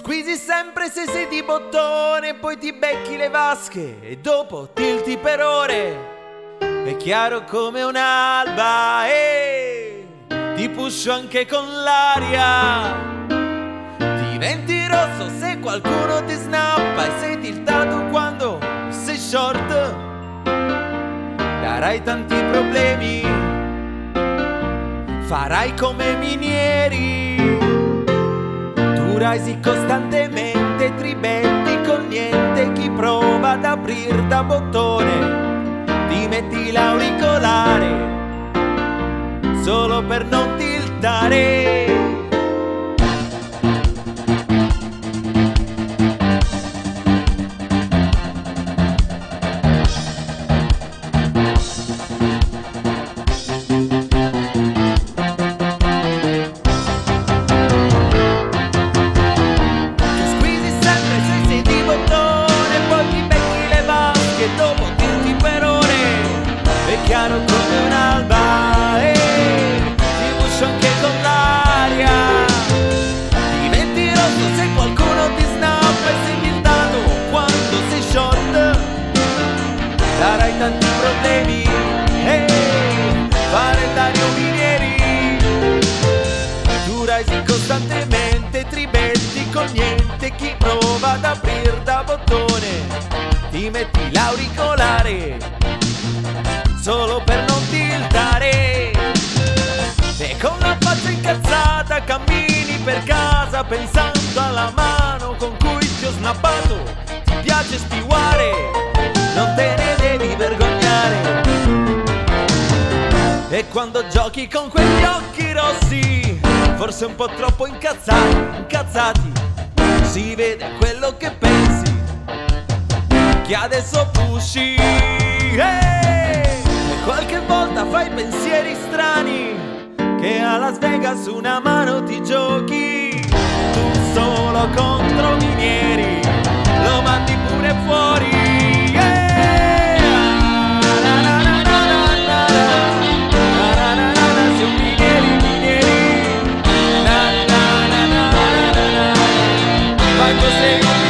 squeezy sempre se sei di bottone, poi ti becchi le vasche e dopo tilti per ore. È chiaro come un'alba e ti pusho anche con l'aria. Diventi rosso se qualcuno ti snappa e sei tiltato quando sei short. Darai tanti problemi, farai come minieri. Tu risi costantemente, tribetti col niente. Chi prova ad aprir da bottone ti metti l'auricolare solo per non tiltare. Chiaro come un'alba e ti pusho anche con l'aria. Diventi rosso se qualcuno ti snappa e sei tiltato quando sei short. Darai tanti problemi e fare Dario Minieri. Tu risi costantemente, tribetti con niente. Chi prova ad aprir da bottone ti metti l'auricolare solo per non tiltare. E con la faccia incazzata cammini per casa pensando alla mano con cui ti ho snappato. Ti piace spiuare, non te ne devi vergognare. E quando giochi con quegli occhi rossi, forse un po' troppo incazzati, si vede quello che pensi, che adesso pushy. Qualche volta fai pensieri strani, che a Las Vegas una mano ti giochi. Tu solo contro minieri, lo mandi pure fuori. Sei un minieri, vai così.